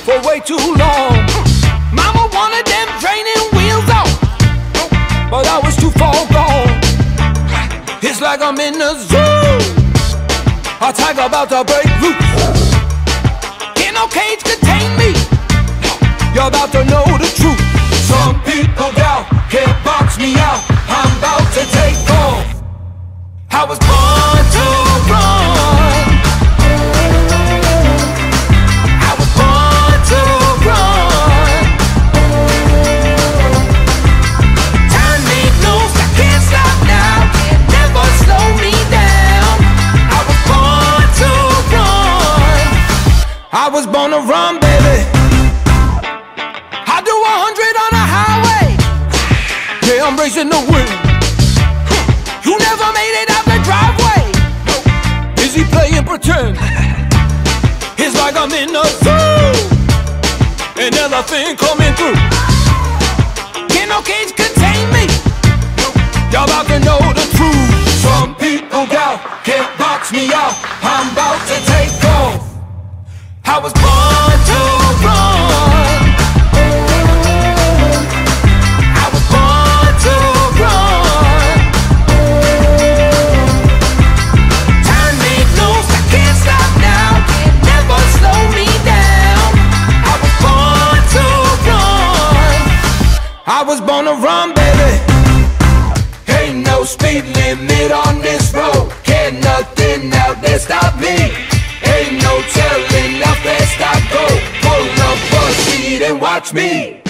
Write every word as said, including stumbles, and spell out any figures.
for way too long. Mama wanted them training wheels off, but I was too far gone. It's like I'm in the zoo, a tiger about to break loose. Can't no cage contain me, you're about to know the truth. Some people doubt, can't box me out, I'm about to take off. I was born to run, I was born to run. Time ain't loose, I can't stop now, can never slow me down. I was born to run, I was born to run, baby. I do a hundred on a highway, yeah, I'm racing the wind. You never made it out the driveway, is he playing pretend? It's like I'm in a zoo, an elephant coming through. Can't no cage contain me, y'all about to know the truth. Some people doubt, can't box me out, I'm about to take off. I was born to run, I was born to run. Time ain't loose, I can't stop now, can never slow me down. I was born to run, I was born to run, baby. Ain't no speed limit on this road, can't nothing out there stop me. Ain't no telling how fast I go, pull up a seat and watch me.